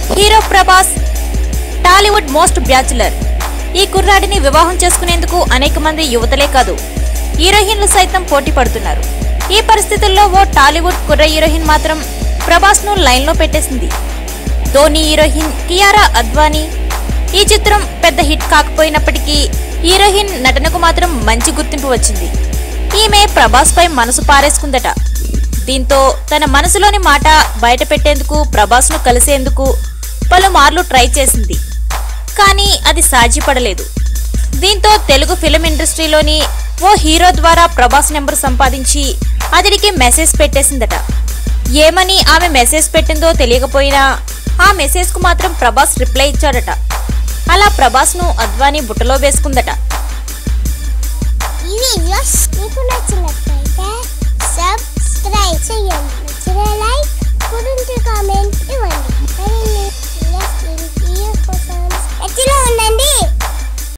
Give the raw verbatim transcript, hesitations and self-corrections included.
Hero Prabhas Tollywood most bachelor. ఈ కుర్రాడిని వివాహం చేసుకునేందుకు అనేక మంది యువతలే కాదు హీరోయిన్లు సైతం పోటీ పడుతున్నారు. ఈ పరిస్థితుల్లో ఓ టాలీవుడ్ కుర్ర హీరోయిన్ మాత్రం ప్రభాస్ ను లైన్ లో పెట్టేసింది. ధోని హీరోయిన్ కియారా అద్వానీ. ఈ చిత్రం పెద్ద హిట్ కాకపోయినప్పటికీ హీరోయిన్ నటనకు మాత్రం మంచి గుర్తింపు వచ్చింది. ఈమె ప్రభాస్ పై మనసు పారేసుకుందట. దీంతో తన మనసులోని మాట బయట పెట్టేందుకు ప్రభాస్ ను కలిసేందుకు పలుమార్లు ట్రై చేసింది. కానీ అది సాధ్యపడలేదు. దీంతో తెలుగు ఫిలిం ఇండస్ట్రీలోని ఓ హీరో ద్వారా ప్రభాస్ నెంబర్ సంపాదించి అతడికి మెసేజ్ పెట్టేసిందట. ఏమని ఆమె మెసేజ్ పెట్టిందో తెలియకపోయినా ఆ మెసేజ్ కు మాత్రం ప్రభాస్ రిప్లై ఇచ్చాడట. అలా ప్రభాస్ ను అద్వానీ బుట్టలో వేసుకుందట. ఈ వీడియోస్ మీకు నచ్చినట్లయితే సబ్స్క్రైబ్ చేయండి. లైక్, కామెంట్ ఇవ్వండి.